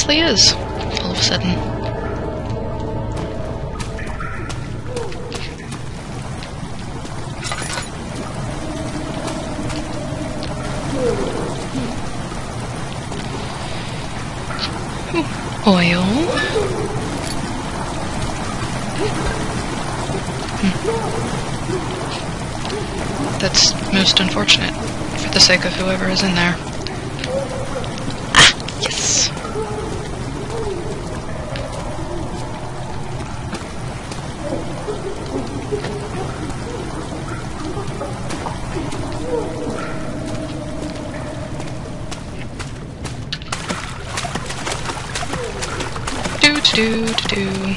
obviously is, all of a sudden. Ooh, oil. That's most unfortunate, for the sake of whoever is in there. Ah, yes! Do-do-do-do-do.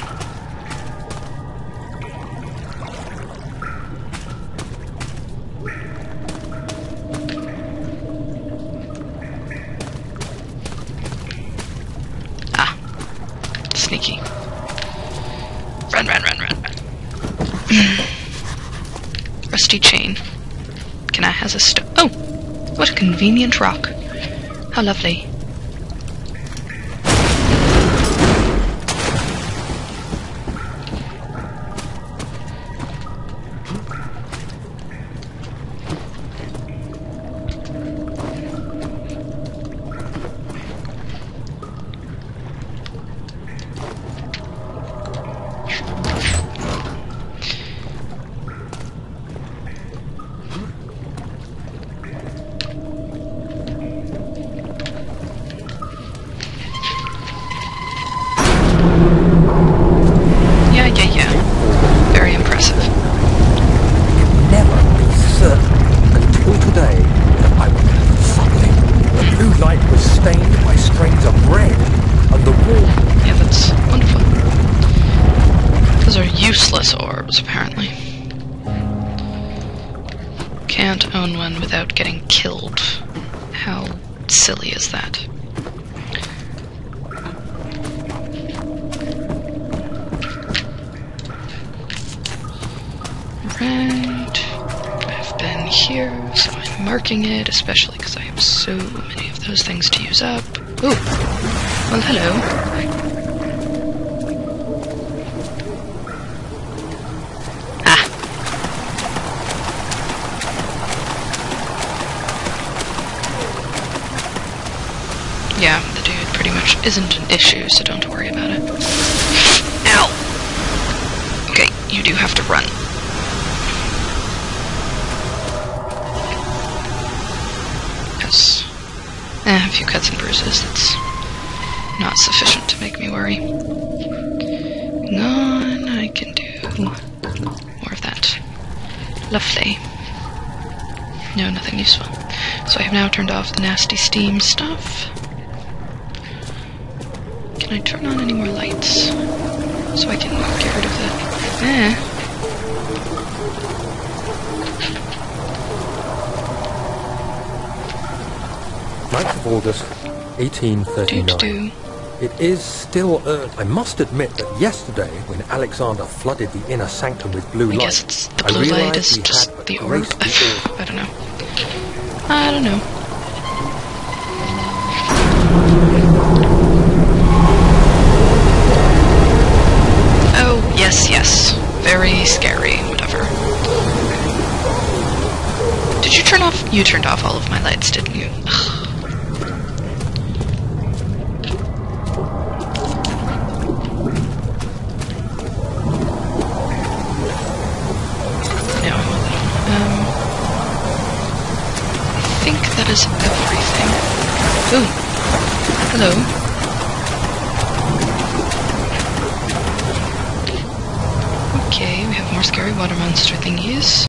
Sneaky. Run, run, run, run, run. Rusty chain. Can I has a oh! What a convenient rock. How lovely. Yeah. Very impressive. Never be certain until today that I would have something. The blue light was stained by strains of red, and the wall... Yeah, that's wonderful. Those are useless orbs, apparently. Can't own one without getting killed. How silly is that? Right, I've been here, so I'm marking it, especially because I have so many of those things to use up. Ooh, well hello. Ah. Yeah, the dude pretty much isn't an issue, so don't worry about it. Ow! Okay, you do have to run. A few cuts and bruises, that's not sufficient to make me worry. Hang on, I can do more of that. Lovely. No, nothing useful. So I have now turned off the nasty steam stuff. Can I turn on any more lights? So I can get rid of the... Ninth of August, 1839. It is still early. I must admit that yesterday, when Alexander flooded the inner sanctum with blue light, I guess it's the blue light is just the orb. I don't know. I don't know. Oh, yes. Very scary, whatever. Did you turn off? You turned off all of my lights, didn't you? Ugh. I think that is everything. Ooh. Hello. Okay, we have more scary water monster thingies.